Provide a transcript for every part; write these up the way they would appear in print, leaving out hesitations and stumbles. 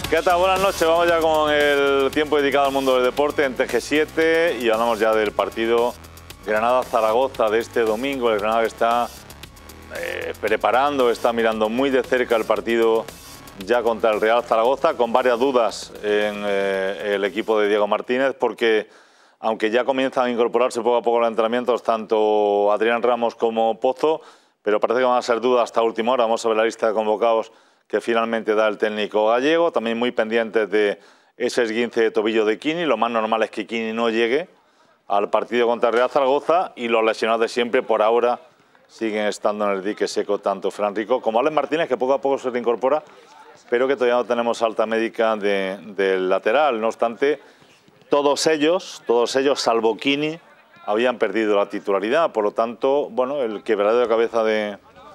¿Qué tal? Buenas noches. Vamos ya con el tiempo dedicado al mundo del deporte en TG7 y hablamos ya del partido Granada-Zaragoza de este domingo. El Granada está preparando, está mirando muy de cerca el partido ya contra el Real Zaragoza, con varias dudas en el equipo de Diego Martínez, porque aunque ya comienzan a incorporarse poco a poco los entrenamientos tanto Adrián Ramos como Pozo, pero parece que van a ser dudas hasta última hora. Vamos a ver la lista de convocados que finalmente da el técnico gallego, también muy pendientes de ese esguince de tobillo de Quini. Lo más normal es que Quini no llegue al partido contra el Real Zaragoza, y los lesionados de siempre por ahora siguen estando en el dique seco, tanto Fran Rico como Alex Martínez, que poco a poco se reincorpora, pero que todavía no tenemos alta médica del lateral. No obstante, todos ellos, salvo Quini, habían perdido la titularidad. Por lo tanto, bueno, el quebradero de cabeza de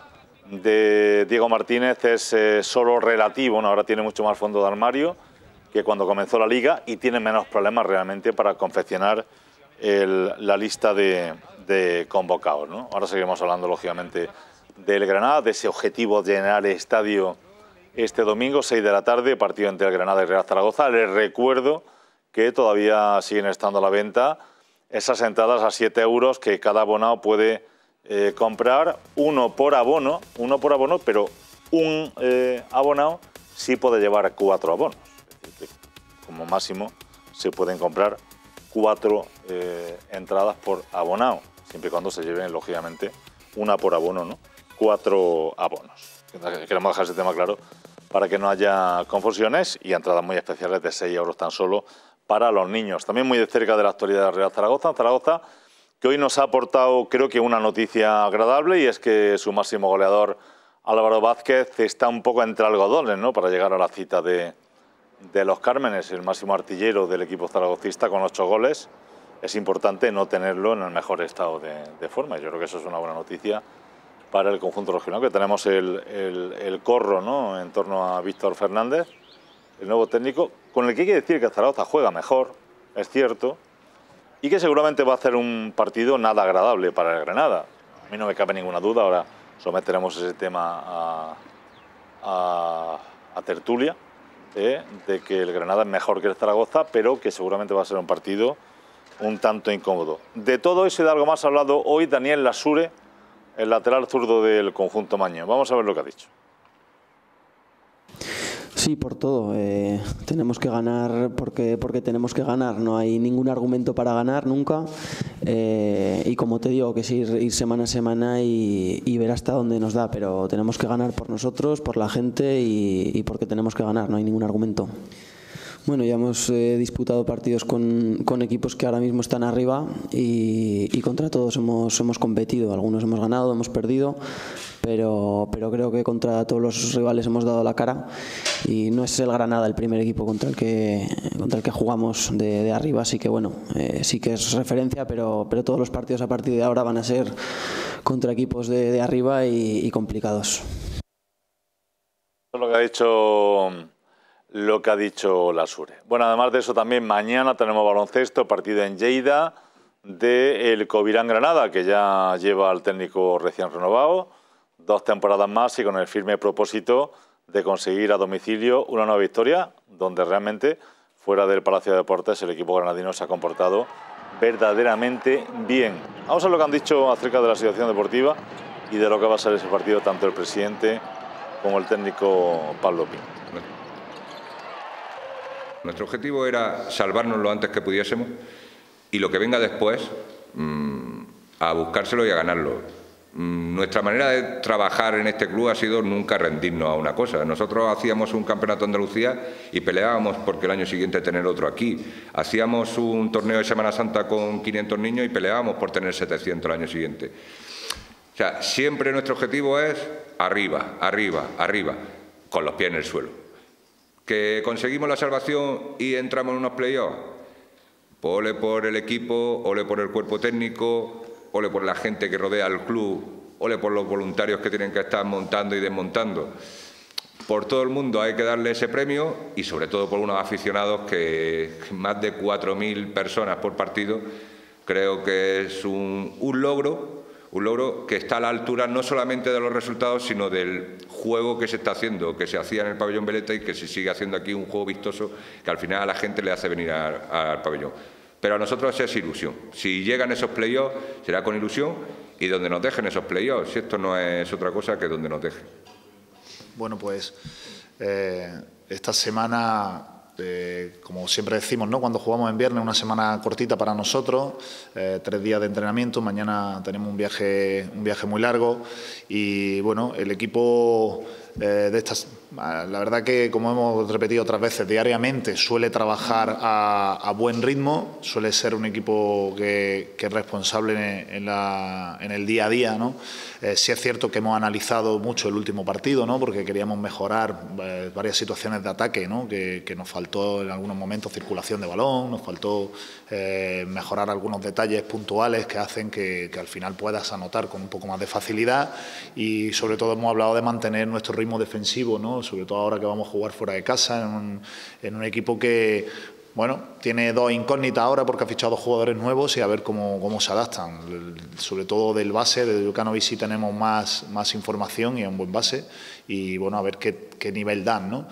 Diego Martínez es solo relativo, ¿no? Ahora tiene mucho más fondo de armario que cuando comenzó la Liga y tiene menos problemas realmente para confeccionar la lista de convocados, ¿no? Ahora seguiremos hablando, lógicamente, del Granada, de ese objetivo de llenar el estadio este domingo, 6 de la tarde, partido entre el Granada y Real Zaragoza. Les recuerdo que todavía siguen estando a la venta esas entradas a 7 euros que cada abonado puede comprar, uno por abono, pero un abonado sí puede llevar 4 abonos. Es decir, que como máximo se pueden comprar 4 entradas por abonado, siempre y cuando se lleven, lógicamente, una por abono, ¿no? 4 abonos. Queremos dejar ese tema claro para que no haya confusiones, y entradas muy especiales de 6 euros tan solo para los niños. También muy de cerca de la actualidad del Real Zaragoza, que hoy nos ha aportado, creo que, una noticia agradable, y es que su máximo goleador, Álvaro Vázquez, está un poco entre algodones, ¿no?, para llegar a la cita de los Cármenes, el máximo artillero del equipo zaragocista con 8 goles. Es importante no tenerlo en el mejor estado de forma. Yo creo que eso es una buena noticia para el conjunto regional, que tenemos el corro, ¿no?, en torno a Víctor Fernández, el nuevo técnico, con el que hay que decir que Zaragoza juega mejor, es cierto, y que seguramente va a hacer un partido nada agradable para el Granada. A mí no me cabe ninguna duda, ahora someteremos ese tema a tertulia, de que el Granada es mejor que el Zaragoza, pero que seguramente va a ser un partido un tanto incómodo. De todo eso y de algo más ha hablado hoy Daniel Lasure, el lateral zurdo del conjunto maño. Vamos a ver lo que ha dicho. Sí, por todo. Tenemos que ganar porque tenemos que ganar. No hay ningún argumento para ganar nunca. Y como te digo, que es ir semana a semana y ver hasta dónde nos da. Pero tenemos que ganar por nosotros, por la gente y porque tenemos que ganar. No hay ningún argumento. Bueno, ya hemos disputado partidos con equipos que ahora mismo están arriba y contra todos hemos competido. Algunos hemos ganado, hemos perdido, pero creo que contra todos los rivales hemos dado la cara, y no es el Granada el primer equipo contra el que jugamos de arriba, así que bueno, sí que es referencia, pero todos los partidos a partir de ahora van a ser contra equipos de arriba y complicados. Lo que ha dicho Lasure. Bueno, además de eso, también mañana tenemos baloncesto, partido en Lleida del Covirán Granada, que ya lleva al técnico recién renovado, 2 temporadas más, y con el firme propósito de conseguir a domicilio una nueva victoria, donde realmente, fuera del Palacio de Deportes, el equipo granadino se ha comportado verdaderamente bien. Vamos a ver lo que han dicho acerca de la situación deportiva y de lo que va a ser ese partido, tanto el presidente como el técnico Pablo Pin. Nuestro objetivo era salvarnos lo antes que pudiésemos, y lo que venga después, a buscárselo y a ganarlo. Nuestra manera de trabajar en este club ha sido nunca rendirnos a una cosa. Nosotros hacíamos un campeonato de Andalucía y peleábamos porque el año siguiente tener otro aquí. Hacíamos un torneo de Semana Santa con 500 niños y peleábamos por tener 700 el año siguiente. O sea, siempre nuestro objetivo es arriba, arriba, arriba, con los pies en el suelo. ¿Que conseguimos la salvación y entramos en unos playoffs? Pues ole por el equipo, ole por el cuerpo técnico, ole por la gente que rodea al club, ole por los voluntarios que tienen que estar montando y desmontando. Por todo el mundo hay que darle ese premio, y sobre todo por unos aficionados que más de 4.000 personas por partido, creo que es un logro Un logro que está a la altura no solamente de los resultados, sino del juego que se está haciendo, que se hacía en el pabellón Veleta y que se sigue haciendo aquí, un juego vistoso que al final a la gente le hace venir al pabellón. Pero a nosotros es ilusión. Si llegan esos playoffs, será con ilusión y donde nos dejen esos playoffs. Si esto no es otra cosa que donde nos dejen. Bueno, pues esta semana... como siempre decimos, ¿no? Cuando jugamos en viernes, una semana cortita para nosotros, 3 días de entrenamiento, mañana tenemos un viaje muy largo y bueno, el equipo de estas, la verdad que como hemos repetido otras veces, diariamente suele trabajar a buen ritmo, suele ser un equipo que es responsable en el día a día, ¿no? Sí es cierto que hemos analizado mucho el último partido, ¿no? Porque queríamos mejorar varias situaciones de ataque, ¿no? Que nos faltó en algunos momentos circulación de balón, nos faltó mejorar algunos detalles puntuales que hacen que al final puedas anotar con un poco más de facilidad y sobre todo hemos hablado de mantener nuestro ritmo defensivo, ¿no? Sobre todo ahora que vamos a jugar fuera de casa en un equipo que, bueno, tiene 2 incógnitas ahora porque ha fichado 2 jugadores nuevos y a ver cómo se adaptan. Sobre todo del base, de Jukanovic sí tenemos más información y es un buen base y bueno, a ver qué nivel dan, ¿no?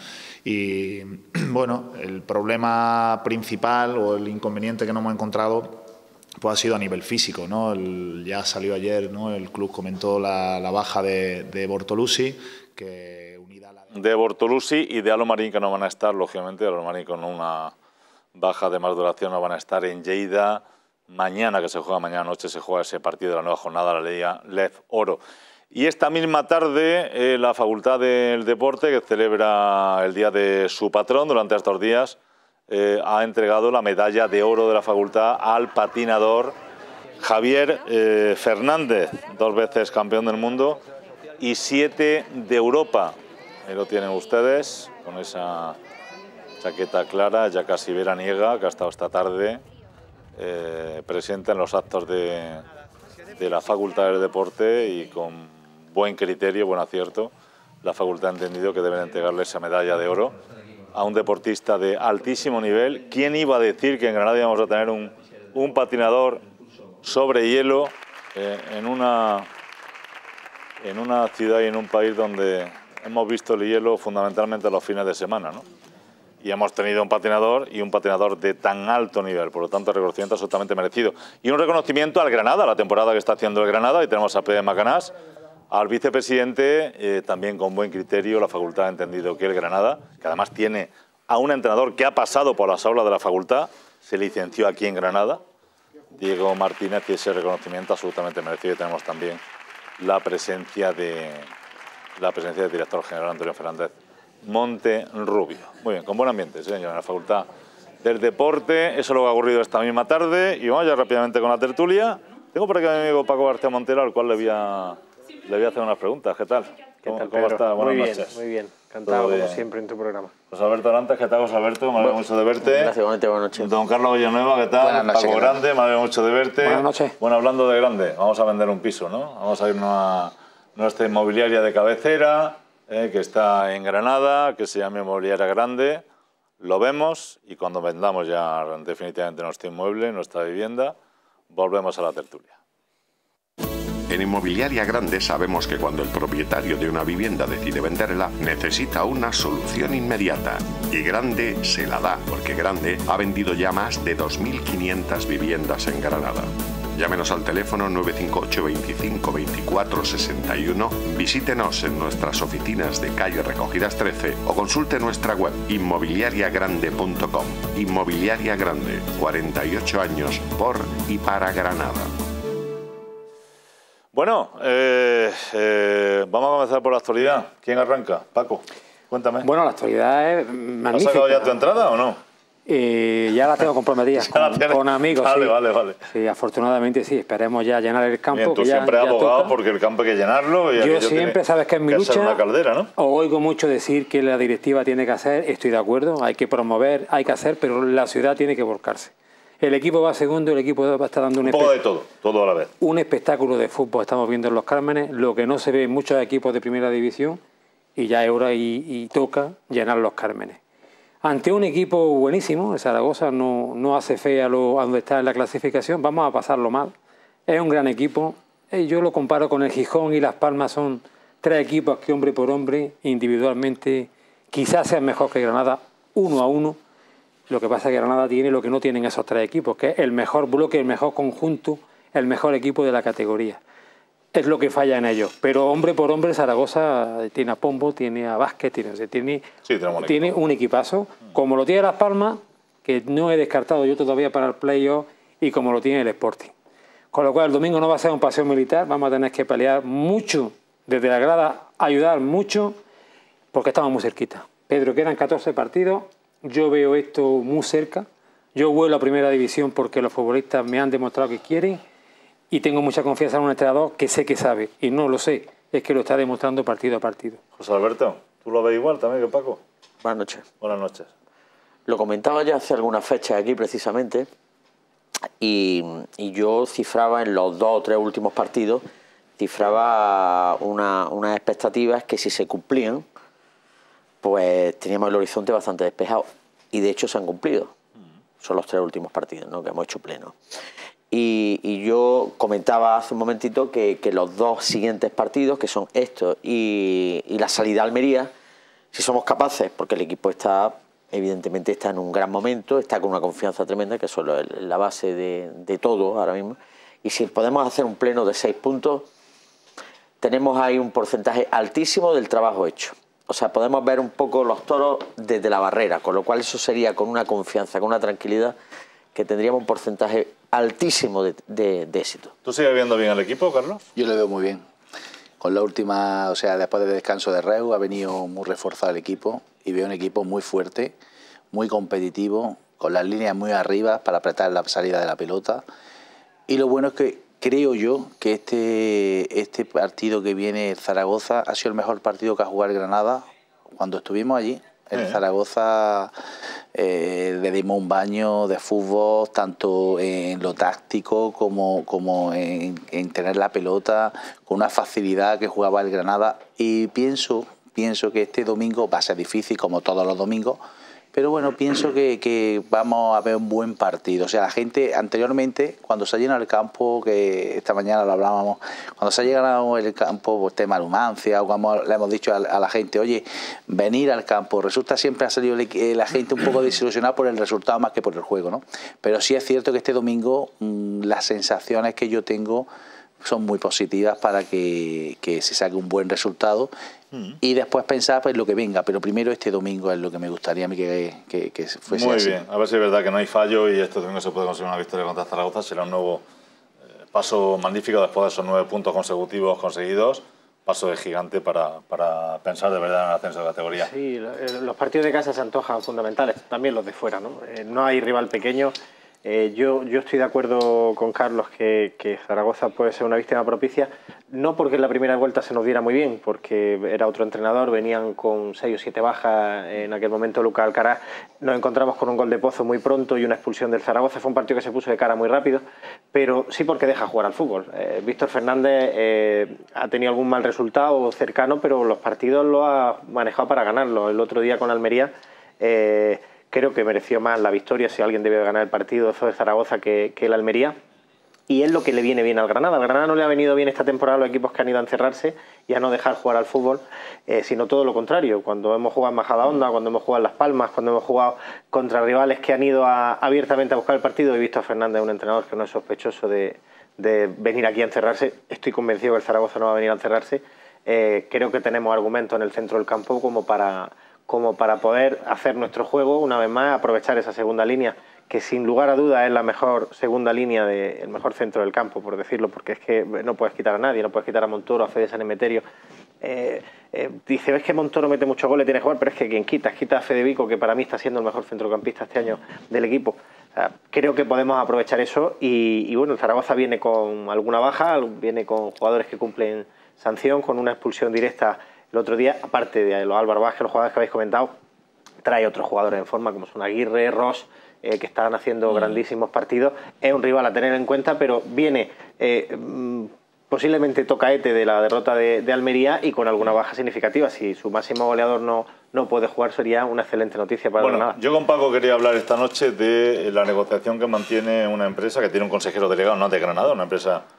Y bueno, el problema principal o el inconveniente que nos hemos encontrado pues ha sido a nivel físico, ¿no? Ya salió ayer, ¿no? El club comentó la baja de Bortolussi, que unida a la de Bortolussi y de Alo Marín, que no van a estar, lógicamente, Alo Marín con una baja de más duración, no van a estar en Lleida. Mañana, que se juega mañana noche, se juega ese partido de la nueva jornada, la Liga Lef Oro. Y esta misma tarde, la Facultad del Deporte, que celebra el día de su patrón durante estos días, ha entregado la medalla de oro de la Facultad al patinador Javier Fernández, 2 veces campeón del mundo y 7 de Europa. Ahí lo tienen ustedes, con esa chaqueta clara, ya casi veraniega, que ha estado esta tarde presente en los actos de la Facultad del Deporte y con buen criterio, buen acierto, la Facultad ha entendido que deben entregarle esa medalla de oro a un deportista de altísimo nivel. ¿Quién iba a decir que en Granada íbamos a tener un patinador sobre hielo en una ciudad y en un país donde hemos visto el hielo fundamentalmente los fines de semana, ¿no? Y hemos tenido un patinador de tan alto nivel, por lo tanto reconocimiento absolutamente merecido. Y un reconocimiento al Granada, la temporada que está haciendo el Granada, y tenemos a Pedro Macanás, al vicepresidente, también con buen criterio. La Facultad ha entendido que el Granada, que además tiene a un entrenador que ha pasado por las aulas de la Facultad, se licenció aquí en Granada, Diego Martínez, y ese reconocimiento absolutamente merecido. Y tenemos también la presencia del director general Antonio Fernández Monterrubio. Muy bien, con buen ambiente, señor, en la Facultad del Deporte. Eso es lo que ha ocurrido esta misma tarde. Y vamos ya rápidamente con la tertulia. Tengo por aquí a mi amigo Paco García Montero, al cual le voy a hacer unas preguntas. ¿Qué tal? ¿Cómo está? Buenas noches. Muy bien. Encantado, como siempre, en tu programa. José Alberto Arantes, ¿qué tal, José Alberto? Me alegro mucho de verte. Gracias, igualmente, buenas noches. Don Carlos Villanueva, ¿qué tal? Buenas noches. Paco Grande, me alegro mucho de verte. Buenas noches. Bueno, hablando de grande, vamos a vender un piso, ¿no? Vamos a irnos a nuestra inmobiliaria de cabecera, que está en Granada, que se llama Inmobiliaria Grande. Lo vemos y cuando vendamos ya definitivamente nuestro inmueble, nuestra vivienda, volvemos a la tertulia. En Inmobiliaria Grande sabemos que cuando el propietario de una vivienda decide venderla, necesita una solución inmediata. Y Grande se la da, porque Grande ha vendido ya más de 2.500 viviendas en Granada. Llámenos al teléfono 958 25 24 61, visítenos en nuestras oficinas de calle Recogidas 13 o consulte nuestra web inmobiliariagrande.com. Inmobiliaria Grande, 48 años por y para Granada. Bueno, vamos a comenzar por la actualidad. ¿Quién arranca? Paco, cuéntame. Bueno, la actualidad es magnífica. ¿Has sacado ya tu entrada o no? Ya la tengo comprometida con amigos. Vale. Sí, afortunadamente sí, esperemos ya llenar el campo. Bien, tú que siempre has abogado toca. porque el campo hay que llenarlo. Y yo siempre, sabes que en mi lucha, una caldera, ¿no? Oigo mucho decir que la directiva tiene que hacer, estoy de acuerdo, hay que promover, hay que hacer, pero la ciudad tiene que volcarse. El equipo va segundo, el equipo va a estar dando un poco de todo a la vez. Un espectáculo de fútbol estamos viendo en Los Cármenes, lo que no se ve en muchos equipos de primera división, y ya es hora y toca llenar Los Cármenes. Ante un equipo buenísimo, el Zaragoza no hace fe a donde está en la clasificación, vamos a pasarlo mal. Es un gran equipo, Yo lo comparo con el Gijón y Las Palmas, son tres equipos que hombre por hombre, individualmente, quizás sean mejor que Granada, 1-1. Lo que pasa es que Granada tiene lo que no tienen esos tres equipos, que es el mejor bloque, el mejor conjunto, el mejor equipo de la categoría. Es lo que falla en ellos. Pero hombre por hombre, Zaragoza tiene a Pombo, tiene a Vázquez, tiene un equipazo, como lo tiene Las Palmas, que no he descartado yo todavía para el playoff, y como lo tiene el Sporting. Con lo cual el domingo no va a ser un paseo militar, vamos a tener que pelear mucho desde la grada, ayudar mucho, porque estamos muy cerquita. Pedro, quedan 14 partidos, yo veo esto muy cerca, yo vuelo a primera división porque los futbolistas me han demostrado que quieren y tengo mucha confianza en un entrenador que sé que sabe, y no lo sé, es que lo está demostrando partido a partido. José Alberto, ¿tú lo ves igual también que Paco? Buenas noches. Buenas noches. Lo comentaba ya hace algunas fechas aquí precisamente y yo cifraba en los 2 o 3 últimos partidos, cifraba unas expectativas que si se cumplían, pues teníamos el horizonte bastante despejado y de hecho se han cumplido. Son los 3 últimos partidos, ¿no?, que hemos hecho pleno. Y yo comentaba hace un momentito que los 2 siguientes partidos, que son estos y la salida a Almería, si somos capaces, porque el equipo evidentemente está en un gran momento, está con una confianza tremenda, que eso es la base de todo ahora mismo, y si podemos hacer un pleno de 6 puntos, tenemos ahí un porcentaje altísimo del trabajo hecho. O sea, podemos ver un poco los toros desde la barrera, con lo cual eso sería con una confianza, con una tranquilidad, que tendríamos un porcentaje altísimo de éxito. ¿Tú sigues viendo bien al equipo, Carlos? Yo lo veo muy bien. Con la última, o sea, después del descanso de Reu, ha venido muy reforzado el equipo y veo un equipo muy fuerte, muy competitivo, con las líneas muy arriba para apretar la salida de la pelota. Y lo bueno es que creo yo que este partido que viene Zaragoza ha sido el mejor partido que ha jugado el Granada cuando estuvimos allí. En Zaragoza le dimos un baño de fútbol, tanto en lo táctico como en tener la pelota, con una facilidad que jugaba el Granada. Y pienso que este domingo va a ser difícil, como todos los domingos, pero bueno, pienso que vamos a ver un buen partido. O sea, la gente anteriormente, cuando se ha llenado el campo, que esta mañana lo hablábamos, cuando se ha llenado el campo, pues tema de Numancia, o como le hemos dicho a la gente, oye, venir al campo, resulta siempre ha salido la gente un poco desilusionada por el resultado más que por el juego, ¿no? Pero sí es cierto que este domingo las sensaciones que yo tengo son muy positivas para que se saque un buen resultado y después pensar pues lo que venga, pero primero este domingo es lo que me gustaría a mí que fuese muy así. Bien, a ver si es verdad que no hay fallo y este domingo se puede conseguir una victoria contra Zaragoza, será un nuevo paso magnífico después de esos 9 puntos consecutivos conseguidos, paso de gigante para pensar de verdad en el ascenso de categoría. Sí, los partidos de casa se antojan fundamentales, también los de fuera, ¿no? No hay rival pequeño. Yo estoy de acuerdo con Carlos que Zaragoza puede ser una víctima propicia, no porque en la primera vuelta se nos diera muy bien, porque era otro entrenador, venían con 6 o 7 bajas, en aquel momento Lucas Alcaraz, nos encontramos con un gol de Pozo muy pronto y una expulsión del Zaragoza, fue un partido que se puso de cara muy rápido, pero sí porque deja jugar al fútbol. Víctor Fernández ha tenido algún mal resultado cercano, pero los partidos lo ha manejado para ganarlo. El otro día con Almería creo que mereció más la victoria, si alguien debe ganar el partido, eso de Zaragoza, que el Almería. Y es lo que le viene bien al Granada. Al Granada no le ha venido bien esta temporada a los equipos que han ido a encerrarse y a no dejar jugar al fútbol, sino todo lo contrario. Cuando hemos jugado en Majadahonda, cuando hemos jugado en Las Palmas, cuando hemos jugado contra rivales que han ido abiertamente a buscar el partido, he visto a Fernández, un entrenador que no es sospechoso de venir aquí a encerrarse. Estoy convencido que el Zaragoza no va a venir a encerrarse. Creo que tenemos argumentos en el centro del campo como para poder hacer nuestro juego, una vez más, aprovechar esa segunda línea, que sin lugar a dudas es la mejor segunda línea, el mejor centro del campo, por decirlo, porque es que no puedes quitar a nadie, no puedes quitar a Montoro, a Fede San Emeterio. Dice, es que Montoro mete muchos goles, tiene que jugar, pero es que quien quita a Fede Vico, que para mí está siendo el mejor centrocampista este año del equipo. O sea, creo que podemos aprovechar eso y bueno, el Zaragoza viene con alguna baja, viene con jugadores que cumplen sanción, con una expulsión directa el otro día, aparte de los Álvaro Vázquez, los jugadores que habéis comentado, trae otros jugadores en forma, como son Aguirre, Ross, que están haciendo grandísimos partidos. Es un rival a tener en cuenta, pero viene posiblemente tocaete de la derrota de Almería y con alguna baja significativa. Si su máximo goleador no puede jugar, sería una excelente noticia para Granada. Yo con Paco quería hablar esta noche de la negociación que mantiene una empresa que tiene un consejero delegado, no de Granada, una empresa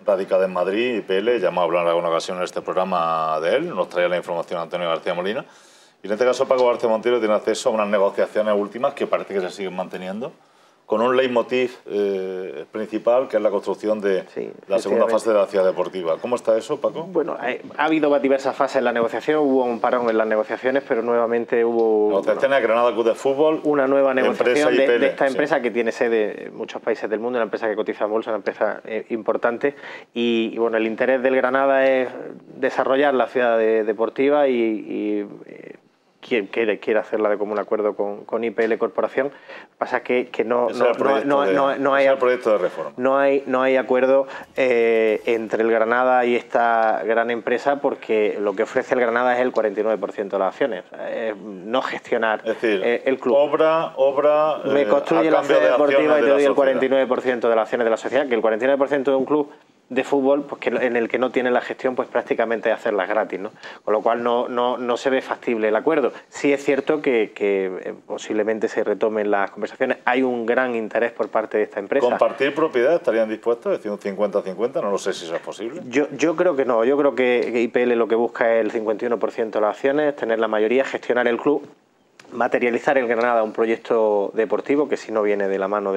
radicada en Madrid, IPL, ya hemos hablado en alguna ocasión en este programa de él, nos traía la información Antonio García Molina. Y en este caso Paco García Montero tiene acceso a unas negociaciones últimas que parece que se siguen manteniendo, con un leitmotiv principal, que es la construcción de la segunda fase de la ciudad deportiva. ¿Cómo está eso, Paco? Bueno, ha habido diversas fases en la negociación, hubo un parón en las negociaciones, pero nuevamente hubo... Negociaciones de Granada Club de Fútbol, una nueva negociación de esta empresa, sí, que tiene sede en muchos países del mundo, una empresa que cotiza en bolsa, una empresa importante, y bueno, el interés del Granada es desarrollar la ciudad deportiva y quiere hacerla de común acuerdo con IPL Corporación. Pasa que no hay proyecto de reforma. No hay acuerdo entre el Granada y esta gran empresa, porque lo que ofrece el Granada es el 49% de las acciones, no gestionar el club. Obra me construye la sede deportiva y te doy el 49% de las acciones de la sociedad, que el 49% de un club de fútbol, pues en el que no tiene la gestión, pues prácticamente hacerlas gratis, ¿no? Con lo cual no se ve factible el acuerdo. Sí es cierto que posiblemente se retomen las conversaciones. Hay un gran interés por parte de esta empresa. ¿Compartir propiedad estarían dispuestos? Es decir, un 50-50, no lo sé si eso es posible. Yo creo que no. Yo creo que IPL lo que busca es el 51% de las acciones, tener la mayoría, gestionar el club, materializar el Granada un proyecto deportivo que, si no viene de la mano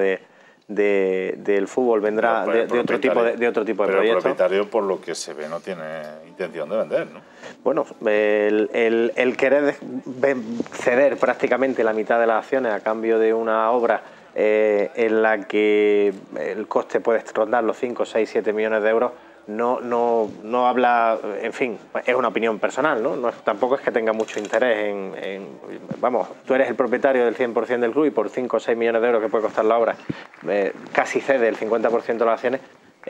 del fútbol, vendrá de otro tipo de proyectos. Pero el propietario, por lo que se ve, no tiene intención de vender, ¿no? Bueno, el querer ceder prácticamente la mitad de las acciones a cambio de una obra en la que el coste puede rondar los 5, 6, 7 millones de euros, no habla, en fin, es una opinión personal, ¿no? Tampoco es que tenga mucho interés vamos, tú eres el propietario del 100% del club y por 5 o 6 millones de euros que puede costar la obra, casi cede el 50% de las acciones.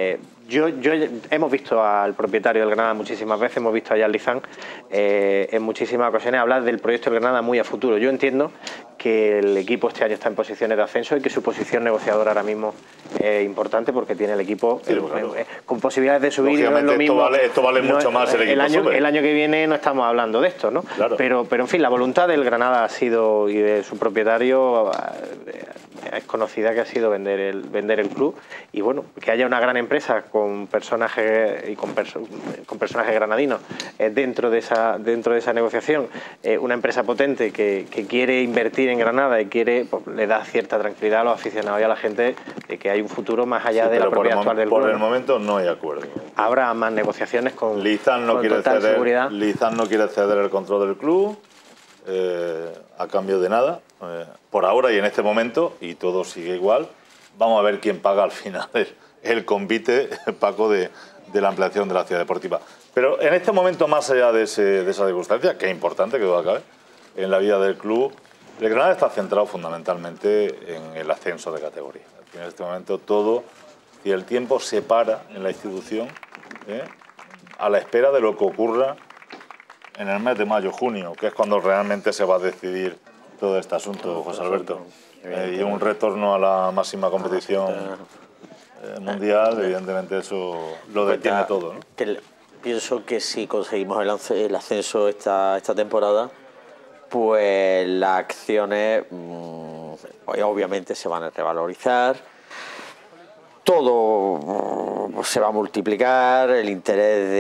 Hemos visto al propietario del Granada muchísimas veces, hemos visto a Jan Lizán en muchísimas ocasiones hablar del proyecto del Granada muy a futuro. Yo entiendo que el equipo este año está en posiciones de ascenso y que su posición negociadora ahora mismo es importante, porque tiene el equipo con posibilidades de subir. Y no es lo mismo, esto vale mucho más el equipo el año que viene no estamos hablando de esto, ¿no? Claro. Pero en fin, la voluntad del Granada ha sido, y de su propietario es conocida, que ha sido vender el club, y bueno, que haya una gran empresa con personajes y con personajes granadinos dentro de esa negociación, una empresa potente que quiere invertir en Granada y pues, le da cierta tranquilidad a los aficionados y a la gente de que hay un futuro más allá de la propiedad actual del club. Por el momento no hay acuerdo. Habrá más negociaciones con Lizán no quiere total seguridad. Lizán no quiere ceder el control del club a cambio de nada, por ahora y en este momento, y todo sigue igual. Vamos a ver quién paga al final el convite, Paco, de la ampliación de la ciudad deportiva. Pero en este momento, más allá de esa circunstancia, que es importante, que duda cabe, en la vida del club, el Granada está centrado fundamentalmente en el ascenso de categoría. En este momento todo, y el tiempo se para en la institución a la espera de lo que ocurra en el mes de mayo-junio, que es cuando realmente se va a decidir todo este asunto, José Alberto. Y un retorno a la máxima competición mundial, evidentemente eso lo detiene todo, ¿no? Pienso que si conseguimos el ascenso esta temporada, pues las acciones obviamente se van a revalorizar, todo se va a multiplicar, el interés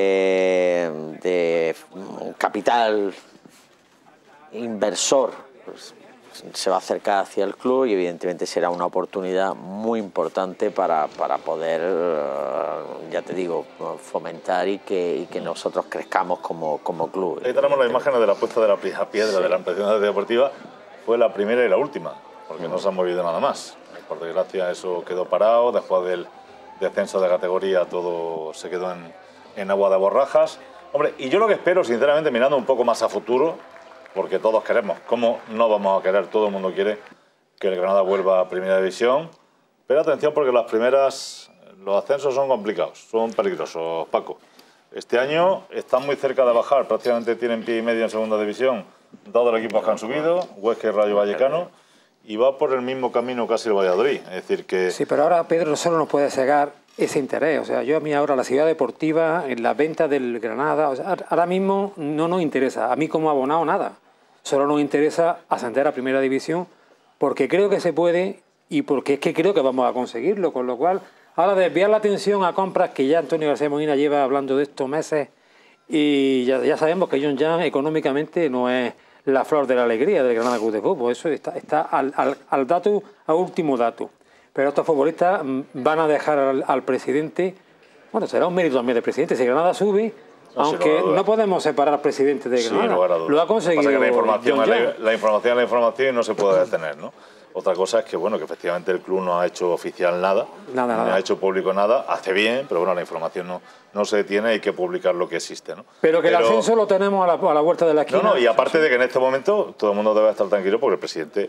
de capital inversor pues, se va a acercar hacia el club, y evidentemente será una oportunidad muy importante para poder, ya te digo, fomentar y que nosotros crezcamos como club. Ahí tenemos las imágenes de la puesta de la piedra de la ampliación de la deportiva. Fue la primera y la última, porque no se ha movido nada más. Por desgracia eso quedó parado, después del descenso de categoría todo se quedó en agua de borrajas. Hombre, y yo lo que espero, sinceramente, mirando un poco más a futuro, porque todos queremos, ¿cómo no vamos a querer? Todo el mundo quiere que el Granada vuelva a Primera División. Pero atención, porque los ascensos son complicados, son peligrosos, Paco. Este año están muy cerca de bajar, prácticamente tienen pie y medio en Segunda División, dos de los equipos que han subido, Huesca y Rayo Vallecano, y va por el mismo camino casi el Valladolid. Es decir que... Sí, pero ahora, Pedro, no solo nos puede cegar ese interés. O sea, yo a mí ahora la ciudad deportiva, en la venta del Granada, o sea, ahora mismo no nos interesa, a mí como abonado nada. Solo nos interesa ascender a Primera División, porque creo que se puede y porque es que creo que vamos a conseguirlo, con lo cual Ahora desviar la atención a compras que ya Antonio García Molina lleva hablando de estos meses y ya sabemos que John Jan económicamente no es la flor de la alegría del Granada Club de Fútbol, eso está al dato, al último dato. Pero estos futbolistas van a dejar al presidente, bueno, será un mérito también del presidente, si Granada sube, aunque no podemos separar al presidente de Granada, lo ha conseguido. La información es la información y no se puede detener, ¿no? Otra cosa es que, bueno, que efectivamente el club no ha hecho oficial nada. No ha hecho público nada, hace bien, pero bueno, la información no se detiene, hay que publicar lo que existe, ¿no? Pero el ascenso lo tenemos a la vuelta de la esquina. Y aparte de que en este momento todo el mundo debe estar tranquilo porque el presidente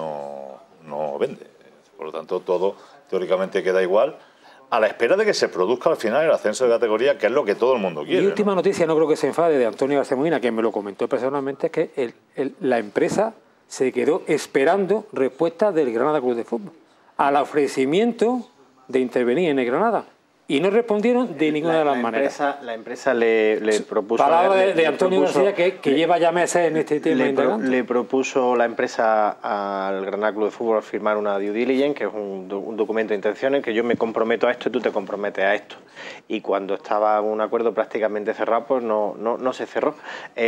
no vende. Por lo tanto, todo teóricamente queda igual, a la espera de que se produzca al final el ascenso de categoría, que es lo que todo el mundo quiere. Y última noticia, no creo que se enfade, de Antonio García Molina, que me lo comentó personalmente, es que la empresa se quedó esperando respuesta del Granada Club de Fútbol al ofrecimiento de intervenir en el Granada. Y no respondieron de ninguna de las maneras. La empresa le propuso... Palabra de Antonio García, que lleva ya meses en este tema. Le propuso la empresa al Granada Club de Fútbol firmar una due diligence, que es un documento de intenciones, que yo me comprometo a esto y tú te comprometes a esto. Y cuando estaba un acuerdo prácticamente cerrado, pues no se cerró.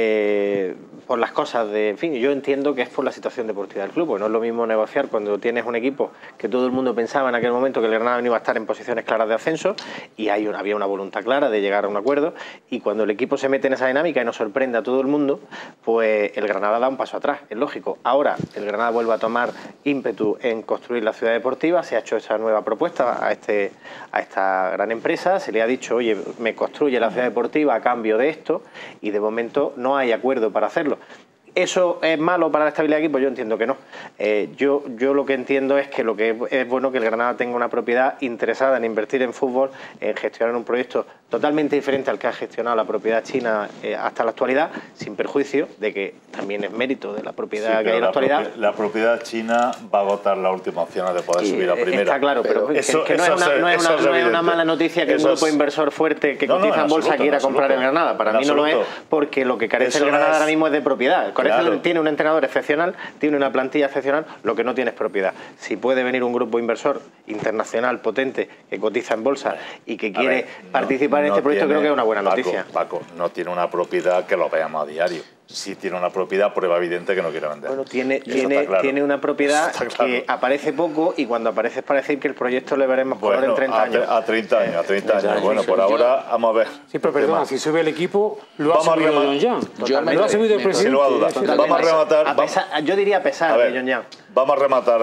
Por las cosas de... En fin, yo entiendo que es por la situación deportiva del club, porque no es lo mismo negociar cuando tienes un equipo que todo el mundo pensaba en aquel momento que el Granada no iba a estar en posiciones claras de ascenso, y había una voluntad clara de llegar a un acuerdo, y cuando el equipo se mete en esa dinámica y nos sorprende a todo el mundo, pues el Granada da un paso atrás, es lógico. Ahora el Granada vuelve a tomar ímpetu en construir la ciudad deportiva, se ha hecho esa nueva propuesta a esta gran empresa, se le ha dicho, oye, me construye la ciudad deportiva a cambio de esto, y de momento no hay acuerdo para hacerlo. ¿Eso es malo para la estabilidad del equipo? Yo entiendo que no. Yo lo que entiendo es que lo que es bueno que el Granada tenga una propiedad interesada en invertir en fútbol, en gestionar un proyecto totalmente diferente al que ha gestionado la propiedad china hasta la actualidad, sin perjuicio de que también es mérito de la propiedad que hay en la actualidad. La propiedad china va a agotar las últimas opciones de poder subir a primera. Está claro, pero eso, que no es una mala noticia que un grupo inversor fuerte que cotiza en bolsa quiera comprar el Granada. Para mí no lo es, porque lo que carece el Granada ahora mismo es de propiedad. Tiene un entrenador excepcional, tiene una plantilla excepcional, lo que no tiene es propiedad. Si puede venir un grupo inversor internacional potente que cotiza en bolsa y que quiere participar en este proyecto, creo que es una buena noticia. Paco, no tiene una propiedad que lo veamos a diario. Si tiene una propiedad, prueba evidente que no quiere vender. Bueno, tiene una propiedad que aparece poco, y cuando aparece es para decir que el proyecto le veremos color en 30 años. A 30 años. Bueno, por ahora vamos a ver. Sí, pero perdona, si sube el equipo, lo ha subido John Jan. Lo ha subido el presidente. Sin lugar a dudas. Vamos a rematar. Yo diría a pesar de John Jan. Vamos a rematar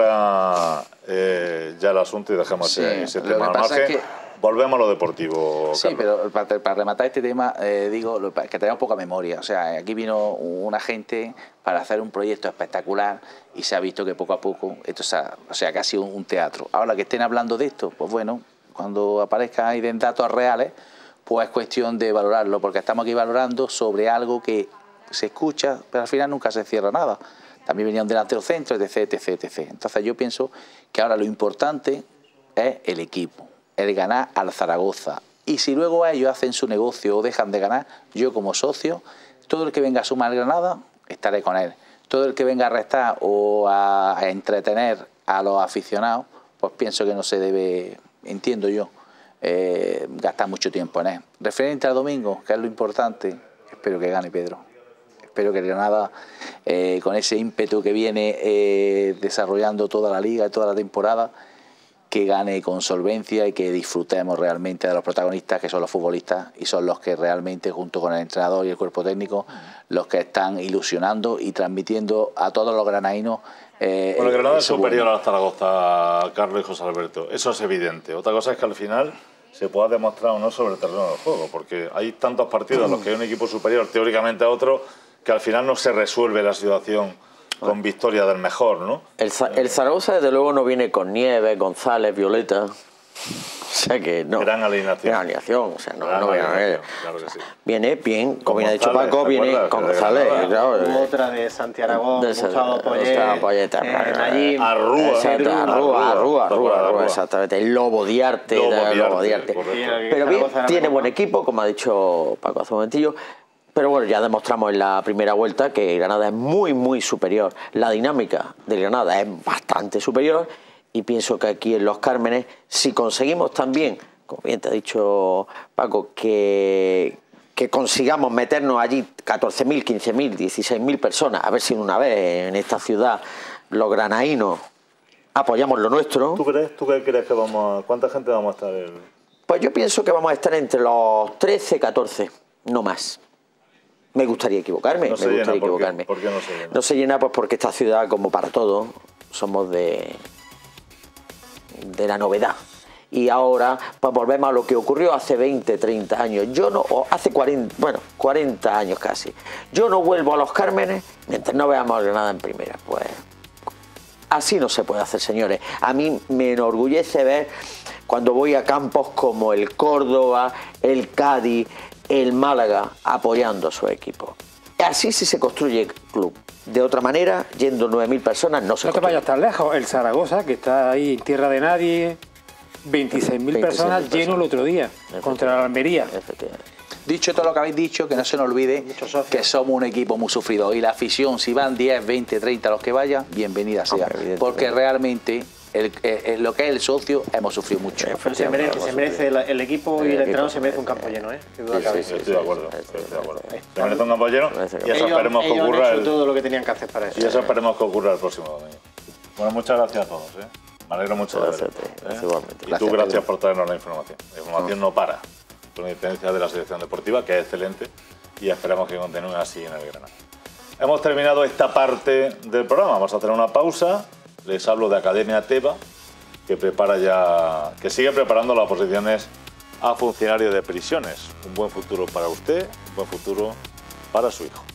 ya el asunto y dejamos ese tema al margen. Volvemos a lo deportivo, Sí, Carlos. Pero para rematar este tema, digo que tenemos poca memoria. O sea, aquí vino una gente para hacer un proyecto espectacular y se ha visto que poco a poco esto que ha sido un teatro. Ahora que estén hablando de esto, pues bueno, cuando aparezcan ahí datos reales, pues es cuestión de valorarlo, porque estamos aquí valorando sobre algo que se escucha, pero al final nunca se cierra nada. También venía un delantero centro, etc. Entonces yo pienso que ahora lo importante es el equipo, el ganar al Zaragoza. Y si luego ellos hacen su negocio o dejan de ganar, yo como socio, todo el que venga a sumar Granada, estaré con él. Todo el que venga a restar o a entretener a los aficionados, pues pienso que no se debe, entiendo yo, gastar mucho tiempo en él. Referente al domingo, que es lo importante, espero que gane Pedro. Espero que Granada, con ese ímpetu que viene desarrollando toda la liga y toda la temporada, que gane con solvencia y que disfrutemos realmente de los protagonistas, que son los futbolistas, y son los que realmente, junto con el entrenador y el cuerpo técnico, los que están ilusionando y transmitiendo a todos los granadinos. Bueno, Granada es superior a Zaragoza, Carlos y José Alberto, eso es evidente. Otra cosa es que al final se pueda demostrar o no sobre el terreno del juego, porque hay tantos partidos en los que hay un equipo superior teóricamente a otro, que al final no se resuelve la situación con victoria del mejor, ¿no? El Zaragoza, desde luego, no viene con Nieves, González, Violeta. O sea que no. Gran alineación. Gran alineación. O sea, no viene. Claro que sí. Viene bien, como bien ha dicho Paco, viene con González. Otra de Santiago Aragón, Gustavo Poyet, Arrúa, exactamente. El Lobo Diarte. Pero bien, tiene buen equipo, como ha dicho Paco hace un momentillo. Pero bueno, ya demostramos en la primera vuelta que Granada es muy, muy superior. La dinámica de Granada es bastante superior y pienso que aquí en Los Cármenes, si conseguimos también, como bien te ha dicho Paco, que consigamos meternos allí 14.000, 15.000, 16.000 personas, a ver si una vez en esta ciudad los granaínos apoyamos lo nuestro. ¿Tú qué crees que vamos a... ¿Cuánta gente vamos a estar? Pues yo pienso que vamos a estar entre los 13, 14, no más. Me gustaría equivocarme, ¿Por qué no se llena? No se llena pues porque esta ciudad, como para todo, somos de la novedad. Y ahora pues volvemos a lo que ocurrió hace 20, 30 años. Hace 40 años casi. Yo no vuelvo a Los Cármenes mientras no veamos a Granada en primera. Pues así no se puede hacer, señores. A mí me enorgullece ver cuando voy a campos como el Córdoba, el Cádiz, el Málaga, apoyando a su equipo. Así sí se construye el club. De otra manera, yendo 9.000 personas, no se construye. No te vayas tan lejos. El Zaragoza, que está ahí en tierra de nadie, 26.000 personas lleno el otro día, contra la Almería. Efectivamente. Dicho todo lo que habéis dicho, que no se nos olvide que somos un equipo muy sufrido. Y la afición, si van 10, 20, 30 los que vayan, bienvenida sea. Porque realmente lo que es el socio hemos sufrido mucho. Se merece el equipo y el entrenador se merece un campo lleno, ¿eh? Estoy de acuerdo. Se merece un campo lleno y eso esperemos que ocurra. Han hecho todo lo que tenían que hacer para eso. Y eso esperemos que ocurra el próximo domingo. Bueno, muchas gracias a todos. Me alegro mucho de verte. Y tú gracias por traernos la información. La información no para, con independencia de la selección deportiva, que es excelente, y esperamos que continúe así en el Granada. Hemos terminado esta parte del programa. Vamos a hacer una pausa. Les hablo de Academia Teba, que sigue preparando las oposiciones a funcionarios de prisiones. Un buen futuro para usted, un buen futuro para su hijo.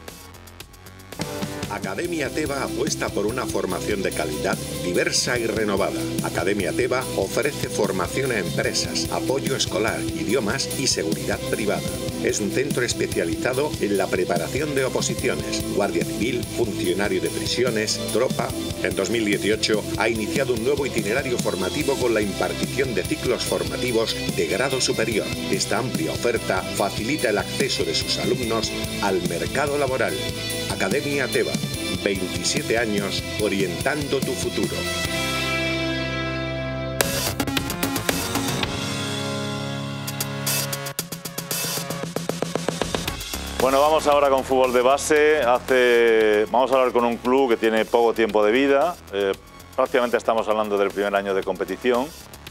Academia Teba apuesta por una formación de calidad, diversa y renovada. Academia Teba ofrece formación a empresas, apoyo escolar, idiomas y seguridad privada. Es un centro especializado en la preparación de oposiciones, guardia civil, funcionario de prisiones, tropa. En 2018 ha iniciado un nuevo itinerario formativo con la impartición de ciclos formativos de grado superior. Esta amplia oferta facilita el acceso de sus alumnos al mercado laboral. Academia Teba, 27 años orientando tu futuro. Bueno, vamos ahora con fútbol de base. Vamos a hablar con un club que tiene poco tiempo de vida. Prácticamente estamos hablando del primer año de competición.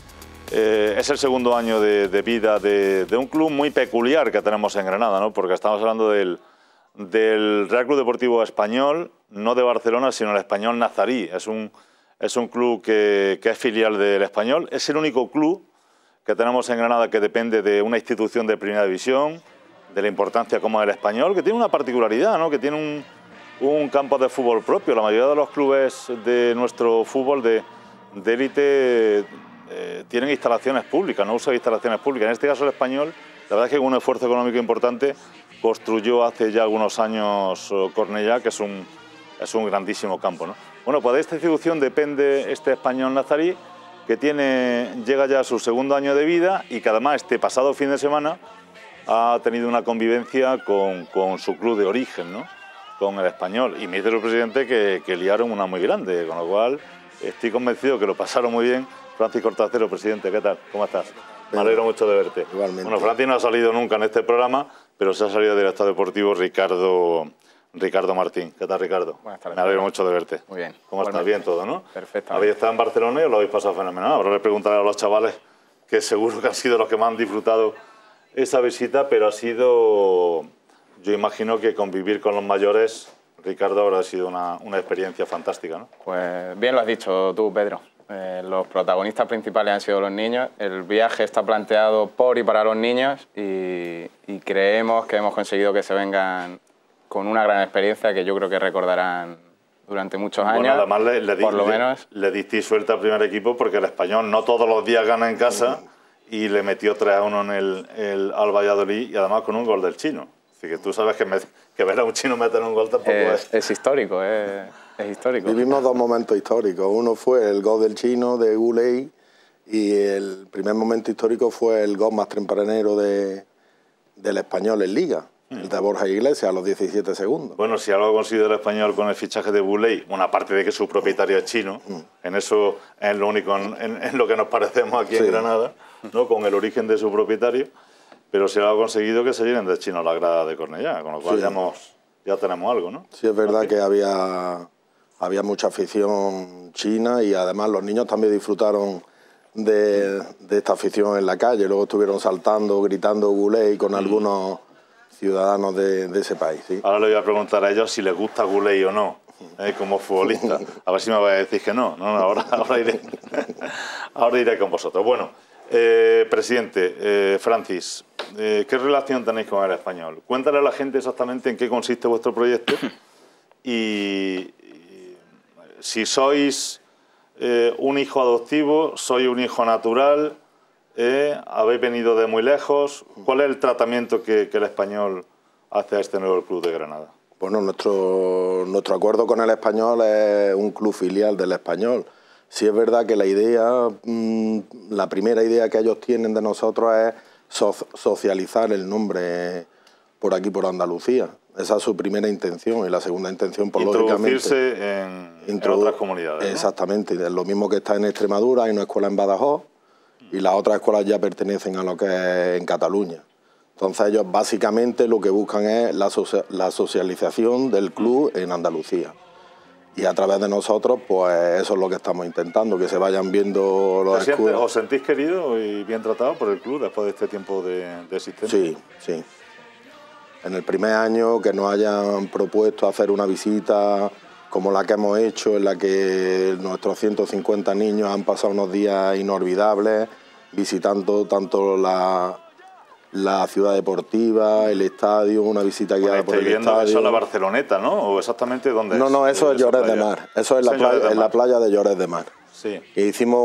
Es el segundo año de vida de un club muy peculiar que tenemos en Granada, ¿no? Porque estamos hablando del Real Club Deportivo Español, no de Barcelona, sino el Español Nazarí. Es un club que es filial del Español. Es el único club que tenemos en Granada que depende de una institución de primera división, de la importancia como el Español, que tiene una particularidad, ¿no? Que tiene un campo de fútbol propio. La mayoría de los clubes de nuestro fútbol de élite tienen instalaciones públicas, no usan instalaciones públicas. En este caso el Español, la verdad es que con un esfuerzo económico importante, construyó hace ya algunos años Cornellá, que es un grandísimo campo, ¿no? Bueno, pues de esta institución depende este Español Nazarí, que llega ya a su segundo año de vida y que además este pasado fin de semana ha tenido una convivencia con su club de origen, ¿no? Con el Español. Y me dice el presidente que liaron una muy grande, con lo cual estoy convencido que lo pasaron muy bien. Francis Cortacero, presidente, ¿qué tal? ¿Cómo estás? Me alegro mucho de verte. Igualmente. Bueno, Francis no ha salido nunca en este programa, pero se ha salido del director deportivo Ricardo Martín. ¿Qué tal, Ricardo? Buenas tardes. Me alegro mucho de verte. Muy bien. ¿Cómo estás? Bien todo, ¿no? Perfecto. ¿Habéis estado en Barcelona y os lo habéis pasado fenomenal? Ahora le preguntaré a los chavales, que seguro que han sido los que más han disfrutado esa visita, pero ha sido, yo imagino que convivir con los mayores, Ricardo, habrá sido una experiencia fantástica, ¿no? Pues bien lo has dicho tú, Pedro. Los protagonistas principales han sido los niños. El viaje está planteado por y para los niños y creemos que hemos conseguido que se vengan con una gran experiencia que yo creo que recordarán durante muchos años. Bueno, además por lo menos. Le disteis suerte al primer equipo porque el Español no todos los días gana en casa y le metió 3-1 al Valladolid y además con un gol del chino. Así que tú sabes que ver a un chino meter un gol tampoco es histórico, es histórico. Vivimos dos momentos históricos. Uno fue el gol del chino de Guley y el primer momento histórico fue el gol más tempranero del Español en Liga. el de Borja Iglesias a los 17 segundos. Bueno, si algo ha conseguido el Español con el fichaje de Bouley, una parte de que su propietario es chino, en eso es lo único en lo que nos parecemos aquí en Granada, ¿no? Con el origen de su propietario, pero si algo ha conseguido que se llenen de chinos las gradas de Cornellá, con lo cual ya tenemos algo, ¿no? Sí, es verdad que había mucha afición china y además los niños también disfrutaron de esta afición en la calle. Luego estuvieron saltando, gritando Bouley con algunos ciudadanos de ese país. ¿Sí? Ahora le voy a preguntar a ellos si les gusta Bouley o no, como futbolista. A ver si me va a decir que no. Ahora iré con vosotros. Bueno, presidente, Francis, ¿qué relación tenéis con el Español? Cuéntale a la gente exactamente en qué consiste vuestro proyecto y si sois un hijo adoptivo, sois un hijo natural, habéis venido de muy lejos. ¿Cuál es el tratamiento que el Español hace a este nuevo club de Granada? Bueno, nuestro acuerdo con el Español es un club filial del Español. Sí es verdad que la idea, la primera idea que ellos tienen de nosotros es socializar el nombre por aquí, por Andalucía. Esa es su primera intención y la segunda intención, por introducirse en otras comunidades, ¿no? Exactamente, es lo mismo que está en Extremadura, hay una escuela en Badajoz y las otras escuelas ya pertenecen a lo que es en Cataluña. Entonces ellos básicamente lo que buscan es la socialización del club en Andalucía. Y a través de nosotros, pues eso es lo que estamos intentando, que se vayan viendo los escudos. ¿Os sentís queridos y bien tratados por el club después de este tiempo de existencia? Sí, sí. En el primer año que nos hayan propuesto hacer una visita como la que hemos hecho, en la que nuestros 150 niños han pasado unos días inolvidables, visitando tanto la ciudad deportiva, el estadio, una visita guiada por el estadio. Eso es la Barceloneta, ¿no? ¿O exactamente dónde es? No, eso es Lloret de Mar. Eso es en la playa de Lloret de Mar. Sí. Y hicimos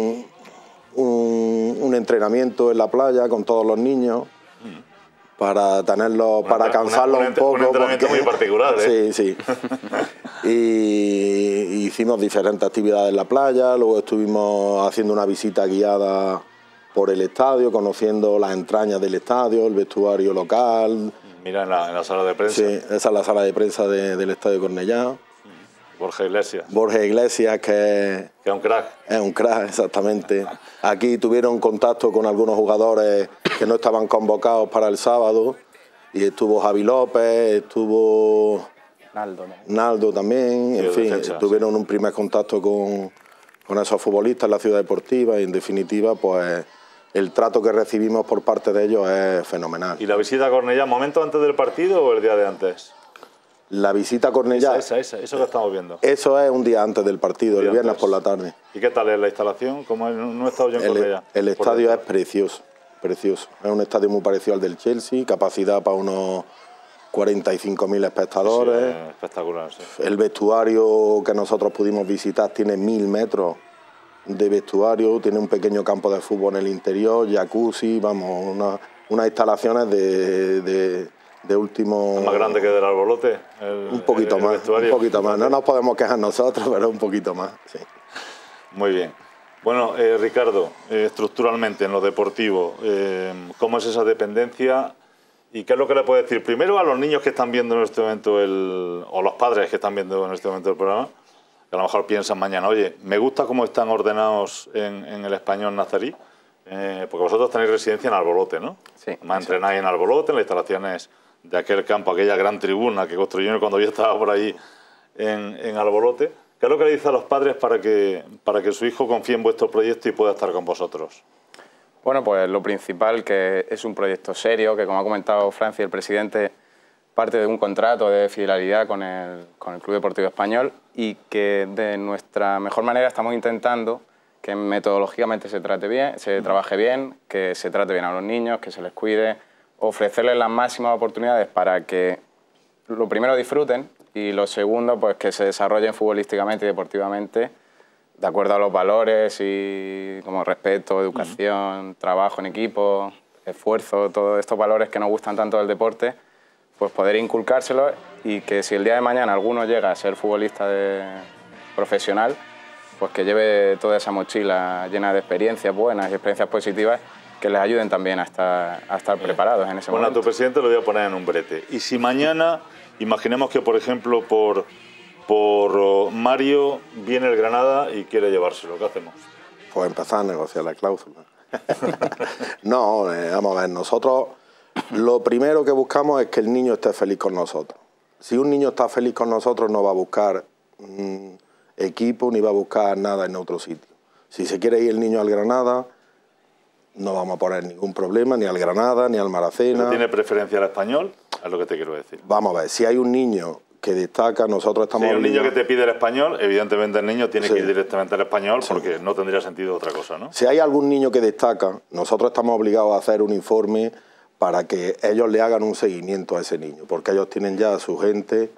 un entrenamiento en la playa con todos los niños para tenerlos, para cansarlos un poco. Un entrenamiento muy particular, ¿eh? Sí, sí. Y hicimos diferentes actividades en la playa, luego estuvimos haciendo una visita guiada por el estadio, conociendo las entrañas del estadio, el vestuario local. Mira, en la sala de prensa. Sí, esa es la sala de prensa del estadio Cornellá. Borja Iglesias. Borja Iglesias, que es un crack. Es un crack, exactamente. Aquí tuvieron contacto con algunos jugadores que no estaban convocados para el sábado, y estuvo Javi López, estuvo Naldo también, en fin, defensa, tuvieron un primer contacto con esos futbolistas en la ciudad deportiva y en definitiva, pues el trato que recibimos por parte de ellos es fenomenal. ¿Y la visita a Cornellá, momento antes del partido o el día de antes? La visita a Cornellá... Eso que estamos viendo. Eso es un día antes del partido, el viernes por la tarde. ¿Y qué tal es la instalación? ¿Cómo no he estado yo en Cornellá? El estadio es precioso, precioso. Es un estadio muy parecido al del Chelsea, capacidad para unos 45.000 espectadores. Sí, espectacular, sí. El vestuario que nosotros pudimos visitar tiene 1.000 metros de vestuario, tiene un pequeño campo de fútbol en el interior, jacuzzi, vamos, unas instalaciones de último... ¿Es más grande que del Albolote? Un poquito más. No nos podemos quejar nosotros, pero un poquito más, sí. Muy bien. Bueno, Ricardo, estructuralmente en lo deportivo, ¿cómo es esa dependencia? ¿Y qué es lo que le puede decir primero a los niños que están viendo en este momento, o los padres que están viendo en este momento el programa, que a lo mejor piensan mañana, oye, me gusta cómo están ordenados en el Español nazarí, porque vosotros tenéis residencia en Albolote, ¿no? Sí. Además entrenáis en Albolote, en las instalaciones de aquel campo, aquella gran tribuna que construyeron cuando yo estaba por ahí en Albolote. ¿Qué es lo que le dice a los padres para que su hijo confíe en vuestro proyecto y pueda estar con vosotros? Bueno, pues lo principal, que es un proyecto serio, que como ha comentado Francis, el presidente, parte de un contrato de fidelidad con el Club Deportivo Español, y que de nuestra mejor manera estamos intentando que metodológicamente se trabaje bien, que se trate bien a los niños, que se les cuide, ofrecerles las máximas oportunidades para que lo primero disfruten y lo segundo, pues que se desarrollen futbolísticamente y deportivamente de acuerdo a los valores y como respeto, educación, trabajo en equipo, esfuerzo, todos estos valores que nos gustan tanto del deporte, pues poder inculcárselos, y que si el día de mañana alguno llega a ser futbolista profesional, pues que lleve toda esa mochila llena de experiencias buenas y experiencias positivas, que les ayuden también a estar preparados en ese Bueno, momento. a tu presidente lo voy a poner en un brete. Y si mañana, imaginemos que, por ejemplo, por Mario viene el Granada y quiere llevárselo, ¿qué hacemos? Pues empezar a negociar la cláusula. No, vamos a ver, nosotros lo primero que buscamos es que el niño esté feliz con nosotros. Si un niño está feliz con nosotros no va a buscar equipo ni va a buscar nada en otro sitio. Si se quiere ir el niño al Granada, no vamos a poner ningún problema, ni al Granada, ni al Maracena. ¿Pero tiene preferencia al español? Es lo que te quiero decir. Vamos a ver, si hay un niño que destaca, nosotros estamos... Si hay un niño que te pide el español, evidentemente el niño tiene Sí. que ir directamente al español Sí. porque no tendría sentido otra cosa, ¿no? Si hay algún niño que destaca, nosotros estamos obligados a hacer un informe para que ellos le hagan un seguimiento a ese niño, porque ellos tienen ya a su gente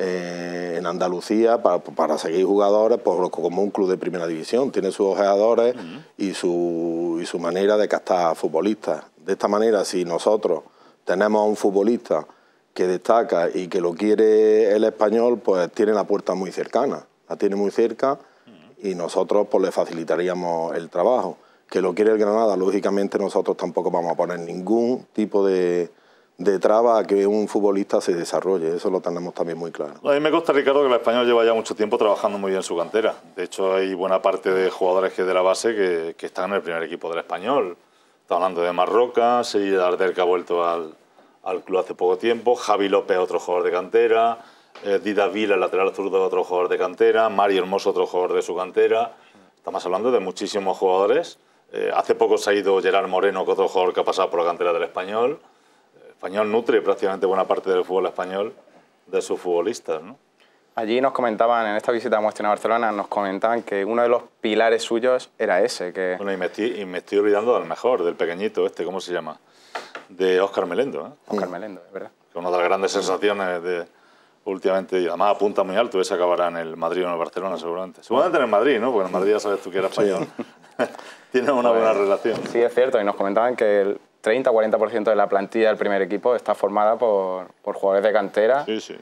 en Andalucía para seguir jugadores como un club de primera división. Tiene sus ojeadores y su manera de captar futbolistas. De esta manera, si nosotros tenemos a un futbolista que destaca y que lo quiere el español, pues tiene la puerta muy cercana, la tiene muy cerca y nosotros pues le facilitaríamos el trabajo. Que lo quiere el Granada, lógicamente nosotros tampoco vamos a poner ningún tipo de traba a que un futbolista se desarrolle, eso lo tenemos también muy claro. A mí me consta, Ricardo, que el español lleva ya mucho tiempo trabajando muy bien su cantera. De hecho, hay buena parte de jugadores que de la base que están en el primer equipo del español. Está hablando de Marroca, Seyid Arder, que ha vuelto al club hace poco tiempo, Javi López, otro jugador de cantera, Dida Vila, el lateral zurdo, otro jugador de cantera, Mario Hermoso, otro jugador de su cantera. Estamos hablando de muchísimos jugadores. Hace poco se ha ido Gerard Moreno, que otro jugador que ha pasado por la cantera del español. El español nutre prácticamente buena parte del fútbol español de sus futbolistas, ¿no? Allí nos comentaban, en esta visita a Muestra Barcelona, nos comentaban que uno de los pilares suyos era ese. Que... Bueno, y me estoy olvidando del mejor, del pequeñito este, ¿cómo se llama? De Óscar Melendo, ¿eh? Óscar Melendo, es verdad. Que una de las grandes sensaciones de últimamente, y además apunta muy alto, ese acabará en el Madrid o en el Barcelona seguramente. Seguramente en el Madrid, ¿no? Porque en el Madrid ya sabes tú que era español. Tienen una buena relación. Sí, es cierto, y nos comentaban que el 30-40% de la plantilla del primer equipo está formada por jugadores de cantera,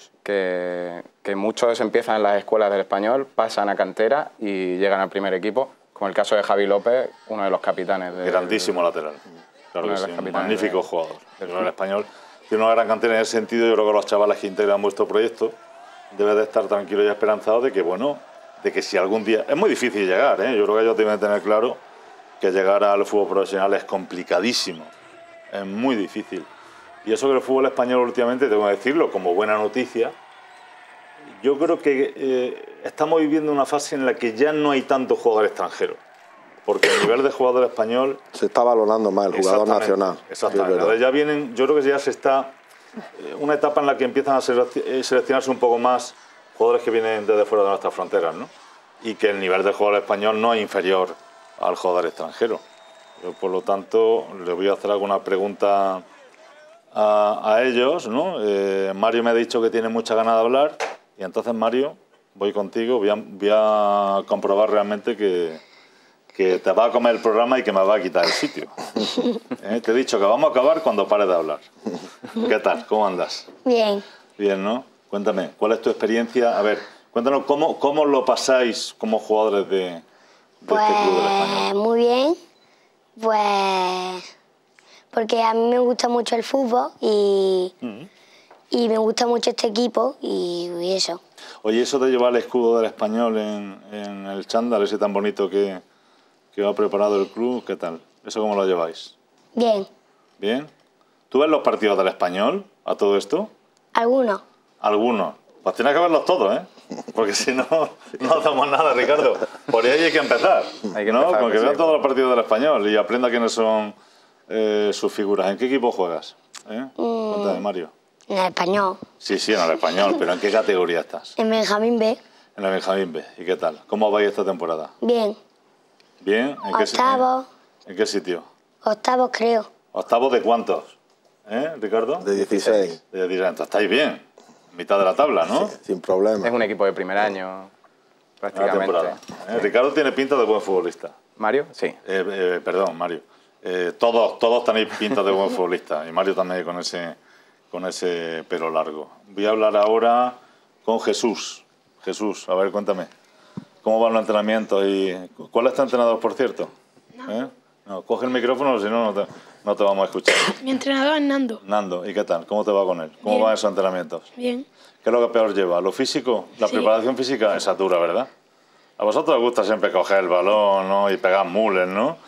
que muchos empiezan en las escuelas del español, pasan a cantera y llegan al primer equipo, como el caso de Javi López, uno de los capitanes. Grandísimo lateral. Claro que sí, un magnífico jugador. El español tiene una gran cantera en ese sentido. Yo creo que los chavales que integran vuestro proyecto deben de estar tranquilos y esperanzados de que, bueno, de que si algún día... Es muy difícil llegar, ¿eh? Yo creo que ellos deben tener claro que llegar al fútbol profesional es complicadísimo. Es muy difícil. Y eso que el fútbol español últimamente, tengo que decirlo, como buena noticia, yo creo que estamos viviendo una fase en la que ya no hay tanto jugador extranjero. Porque el nivel de jugador español... Se está valorando más el jugador nacional. Exactamente. Entonces ya vienen, yo creo que ya se está... una etapa en la que empiezan a seleccionarse un poco más jugadores que vienen desde fuera de nuestras fronteras, ¿no? Y que el nivel del jugador español no es inferior al jugador extranjero. Yo, por lo tanto, le voy a hacer alguna pregunta a ellos, ¿no? Mario me ha dicho que tiene mucha ganas de hablar y entonces, Mario, voy contigo, voy a comprobar realmente que te va a comer el programa y que me va a quitar el sitio. Te he dicho que vamos a acabar cuando pares de hablar. ¿Qué tal? ¿Cómo andas? Bien. Bien, ¿no? Cuéntame, ¿cuál es tu experiencia? A ver, cuéntanos cómo lo pasáis como jugadores de este club del español. Muy bien, pues porque a mí me gusta mucho el fútbol y me gusta mucho este equipo y eso. Oye, eso de llevar el escudo del español en el chándal, ese tan bonito que ha preparado el club, ¿qué tal? ¿Eso cómo lo lleváis? Bien. ¿Bien? ¿Tú ves los partidos del español a todo esto? ¿Algunos? Algunos. Pues tienes que verlos todos, ¿eh? Porque si no, no hacemos nada, Ricardo. Por ahí hay que empezar. ¿No? Con que vean todos los partidos del español y aprenda quiénes son sus figuras. ¿En qué equipo juegas? Cuéntame, Mario. En el español. Sí, en el español, pero ¿en qué categoría estás? En Benjamín B. En el Benjamín B. ¿Y qué tal? ¿Cómo vais esta temporada? Bien. ¿Bien? Octavos. ¿En qué sitio? Octavos, creo. ¿Octavos de cuántos? Ricardo? De 16. De 16. Entonces estáis bien. Mitad de la tabla, ¿no? Sí, sin problema. Es un equipo de primer año, prácticamente. Ricardo tiene pinta de buen futbolista. ¿Mario? Sí. Perdón, Mario. Todos tenéis pinta de buen futbolista. Y Mario también con ese pelo largo. Voy a hablar ahora con Jesús. Jesús, a ver, cuéntame. ¿Cómo van los entrenamientos? ¿Cuál es tu entrenador, por cierto? No, coge el micrófono, si no, no te vamos a escuchar. Mi entrenador es Nando. Nando, ¿y qué tal? ¿Cómo te va con él? ¿Cómo van esos entrenamientos? Bien. ¿Qué es lo que peor lleva? ¿Lo físico? ¿La preparación física? Esa dura, ¿verdad? A vosotros os gusta siempre coger el balón, ¿no? Y pegar mules, ¿no?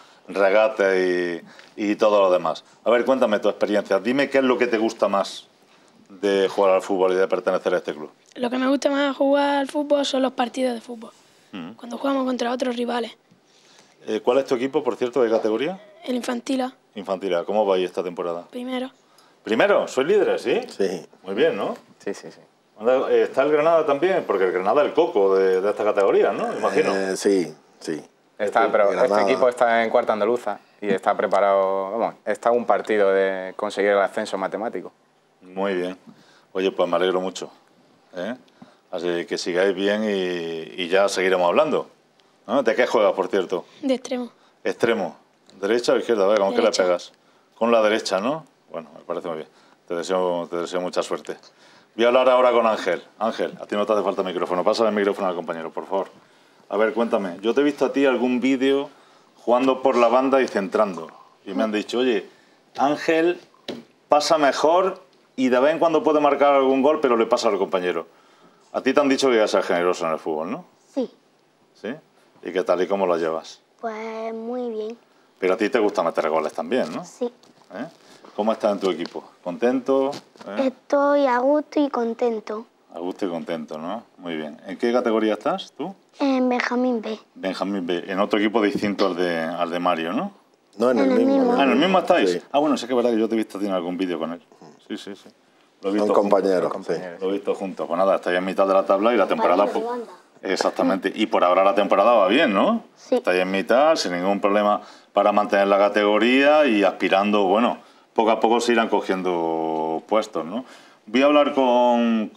Regate y todo lo demás. A ver, cuéntame tu experiencia. Dime qué es lo que te gusta más de jugar al fútbol y de pertenecer a este club. Lo que me gusta más jugar al fútbol son los partidos de fútbol. Cuando jugamos contra otros rivales. ¿Cuál es tu equipo, por cierto, de categoría? El Infantila. Infantila. ¿Cómo vais esta temporada? Primero. ¿Primero? ¿Sois líderes, sí? Sí. Muy bien, ¿no? Sí, sí, sí. ¿Está el Granada también? Porque el Granada es el coco de esta categoría, ¿no? Imagino. Sí, sí. Pero este equipo está en cuarta andaluza y está preparado, vamos, está a un partido de conseguir el ascenso matemático. Muy bien. Oye, pues me alegro mucho, ¿eh? Así que sigáis bien y ya seguiremos hablando, ¿no? ¿De qué juegas, por cierto? De extremo. Extremo. ¿Derecha o izquierda? A ver, ¿con qué le pegas? Con la derecha, ¿no? Bueno, me parece muy bien. Te deseo mucha suerte. Voy a hablar ahora con Ángel. Ángel, a ti no te hace falta micrófono. Pásale el micrófono al compañero, por favor. A ver, cuéntame. Yo te he visto a ti algún vídeo jugando por la banda y centrando. Y me han dicho, oye, Ángel pasa mejor y de vez en cuando puede marcar algún gol, pero le pasa al compañero. A ti te han dicho que vas a ser generoso en el fútbol, ¿no? Sí. ¿Sí? ¿Y qué tal? ¿Y cómo lo llevas? Pues muy bien. Pero a ti te gusta meter goles también, ¿no? Sí. ¿Eh? ¿Cómo estás en tu equipo? ¿Contento? Estoy a gusto y contento. A gusto y contento, ¿no? Muy bien. ¿En qué categoría estás tú? En Benjamín B. Benjamín B. En otro equipo distinto al de Mario, ¿no? No, en el mismo. ¿En el mismo estáis? Sí. Ah, bueno, sé que es verdad que yo te he visto en algún vídeo con él. Sí, sí, sí. Lo he visto Son compañeros. juntos, Lo he visto juntos. Pues nada, estáis en mitad de la tabla y la temporada... Exactamente. Y por ahora la temporada va bien, ¿no? Sí. Estáis en mitad, sin ningún problema para mantener la categoría y aspirando, bueno, poco a poco se irán cogiendo puestos, ¿no? Voy a hablar con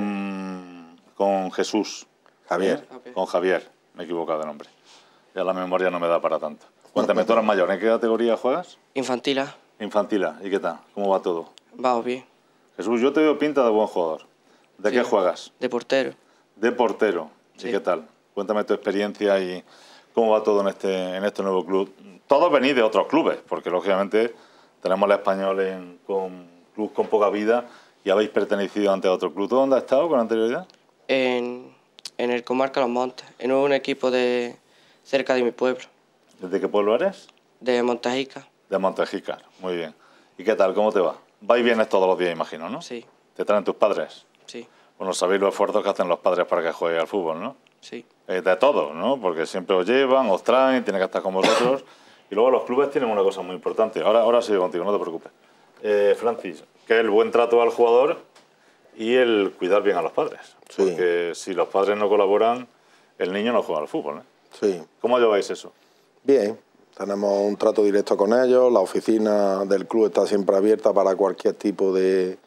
Jesús. Javier. Con Javier. Me he equivocado de nombre. Ya la memoria no me da para tanto. Cuéntame, tú eres mayor. ¿En qué categoría juegas? Infantila. Infantila. ¿Y qué tal? ¿Cómo va todo? Vamos bien. Jesús, yo te veo pinta de buen jugador. ¿De qué juegas? De portero. De portero. ¿Y qué tal? Cuéntame tu experiencia y cómo va todo en este nuevo club. Todos venís de otros clubes, porque lógicamente tenemos al Español con club con poca vida y habéis pertenecido antes a otro club. ¿Tú dónde has estado con anterioridad? En el Comarca Los Montes, en un equipo de cerca de mi pueblo. ¿Desde qué pueblo eres? De Montejica. De Montejica, muy bien. ¿Y qué tal? ¿Cómo te va? Vais y vienes todos los días, imagino, ¿no? Sí. ¿Te traen tus padres? Sí. Bueno, sabéis los esfuerzos que hacen los padres para que jueguéis al fútbol, ¿no? Sí. De todo, ¿no? Porque siempre os llevan, os traen, tienen que estar con vosotros. Y luego los clubes tienen una cosa muy importante. Ahora sigo contigo, no te preocupes. Francis, que es el buen trato al jugador y el cuidar bien a los padres. Sí. Porque si los padres no colaboran, el niño no juega al fútbol, ¿eh? Sí. ¿Cómo lleváis eso? Bien. Tenemos un trato directo con ellos. La oficina del club está siempre abierta para cualquier tipo de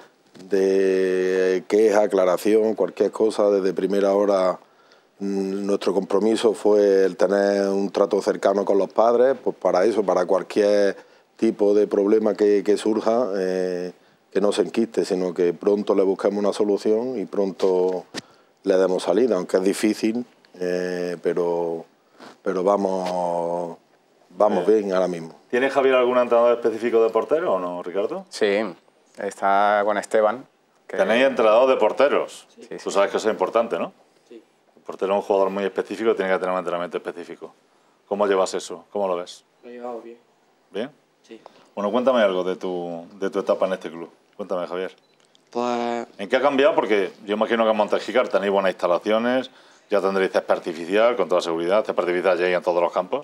queja, aclaración, cualquier cosa. Desde primera hora nuestro compromiso fue el tener un trato cercano con los padres, pues para eso, para cualquier tipo de problema que surja, que no se enquiste, sino que pronto le busquemos una solución y pronto le demos salida, aunque es difícil, pero vamos bien ahora mismo. ¿Tiene Javier algún entrenador específico de portero o no, Ricardo? Sí, está con Esteban. Tenéis entrenador de porteros. Sí, Tú sabes que eso es importante, ¿no? Sí. El portero es un jugador muy específico, tiene que tener un entrenamiento específico. ¿Cómo llevas eso? ¿Cómo lo ves? Lo llevamos bien. ¿Bien? Sí. Bueno, cuéntame algo de tu etapa en este club. Cuéntame, Javier. Pues... ¿En qué ha cambiado? Porque yo imagino que en Montejicar tenéis buenas instalaciones, ya tendréis césped artificial, con toda seguridad, césped artificial ya hay en todos los campos,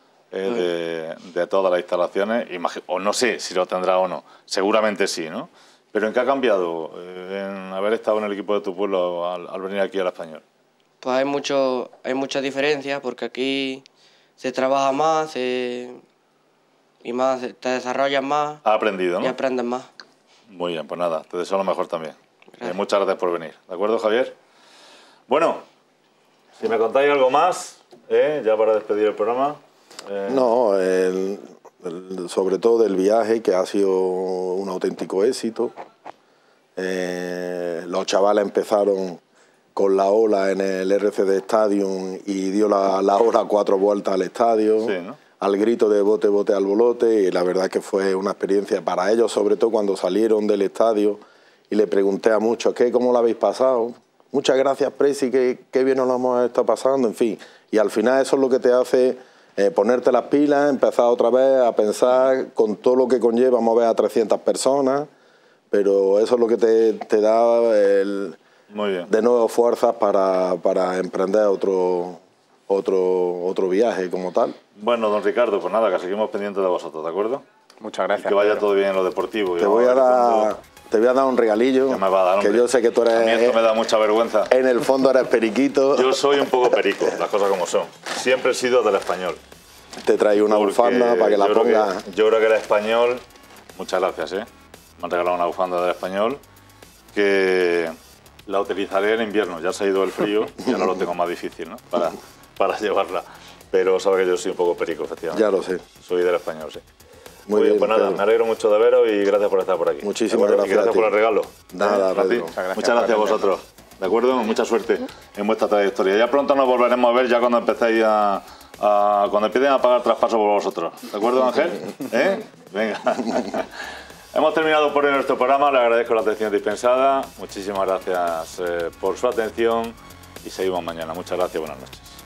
de todas las instalaciones, o no sé si lo tendrá o no, seguramente sí, ¿no? Pero ¿en qué ha cambiado en haber estado en el equipo de tu pueblo al venir aquí al Español? Pues hay mucha diferencia, porque aquí se trabaja más y más, te desarrollas más. ¿Has aprendido, no? Y aprendes más. Muy bien, pues nada, te deseo lo mejor también. Muchas gracias por venir. ¿De acuerdo, Javier? Bueno, si me contáis algo más, ya para despedir el programa. No, sobre todo del viaje, que ha sido un auténtico éxito. Los chavales empezaron con la ola en el RCD Stadium y dio la ola 4 vueltas al estadio. Sí, ¿no? al grito de bote, bote al bolote, y la verdad que fue una experiencia para ellos, sobre todo cuando salieron del estadio, y le pregunté a muchos, ¿cómo lo habéis pasado? Muchas gracias, Presi, qué bien nos lo hemos estado pasando, en fin. Y al final eso es lo que te hace ponerte las pilas, empezar otra vez a pensar con todo lo que conlleva mover a 300 personas, pero eso es lo que te da Muy bien. de nuevo fuerzas para emprender otro viaje como tal. Bueno, don Ricardo, pues nada, que seguimos pendientes de vosotros, ¿de acuerdo? Muchas gracias. Y que vaya todo bien en lo deportivo. Te voy a dar un regalillo, me va a dar, que yo sé que tú eres... A mí esto me da mucha vergüenza. En el fondo eres periquito. Yo soy un poco perico, las cosas como son. Siempre he sido del Español. Te traigo una bufanda para que la pongas. Yo creo que el Español... Muchas gracias, Me han regalado una bufanda del Español que la utilizaré en invierno. Ya se ha ido el frío y ahora lo tengo más difícil, ¿no? Para llevarla. Pero sabe que yo soy un poco perico, efectivamente. Ya lo sé. Soy del Español, sí. Muy bien, pues nada, Pedro. Me alegro mucho de veros y gracias por estar por aquí. Muchísimas gracias. Y gracias a ti. por el regalo. Nada, Pedro. Muchas gracias a vosotros. ¿De acuerdo? Mucha suerte en vuestra trayectoria. Ya pronto nos volveremos a ver ya cuando empecéis cuando empiecen a pagar traspaso por vosotros. ¿De acuerdo, Ángel? Venga. Hemos terminado por hoy nuestro programa. Le agradezco la atención dispensada. Muchísimas gracias por su atención y seguimos mañana. Muchas gracias. Buenas noches.